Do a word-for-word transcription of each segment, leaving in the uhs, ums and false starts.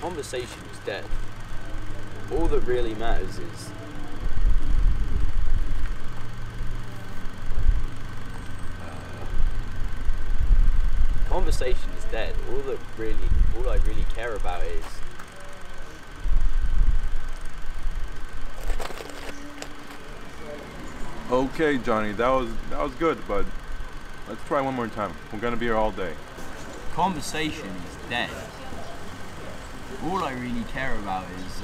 conversation is dead. All that really matters is uh, conversation is dead. All that really, all I really care about is Okay, Johnny, that was that was good, but let's try one more time. We're gonna be here all day. conversation is dead. All I really care about is uh,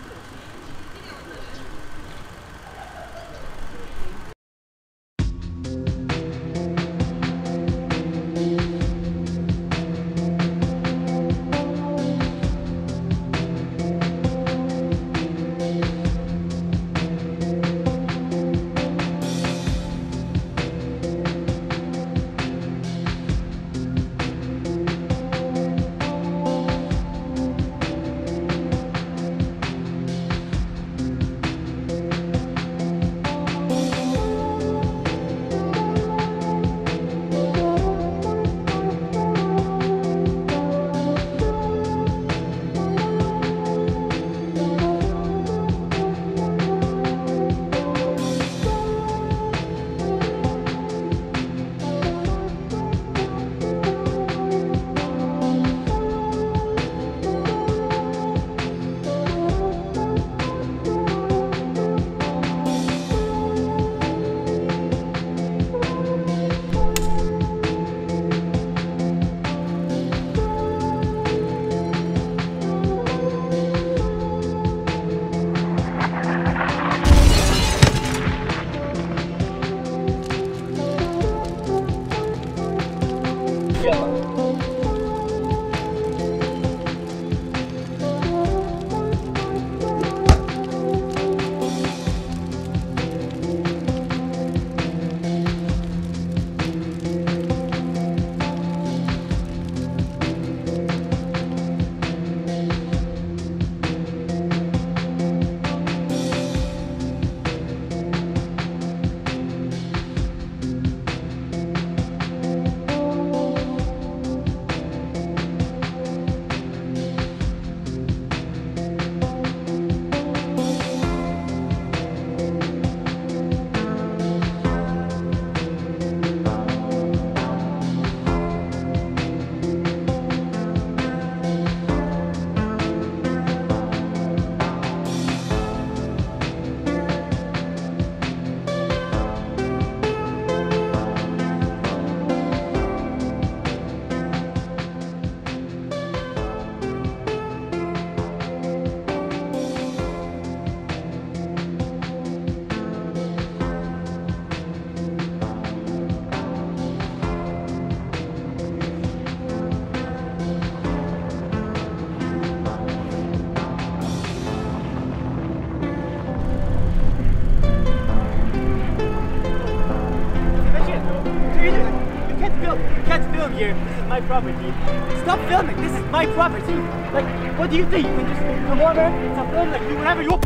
here. This is my property. Stop filming. This is my property. Like, what do you think? You can just come over and stop filming, like, do whatever you want.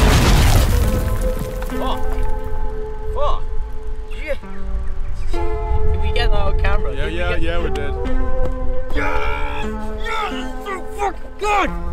Fuck. Fuck. Did we get that on camera? Yeah, did yeah, we get... yeah, we did. Yes! Yes! Oh, fuck! God!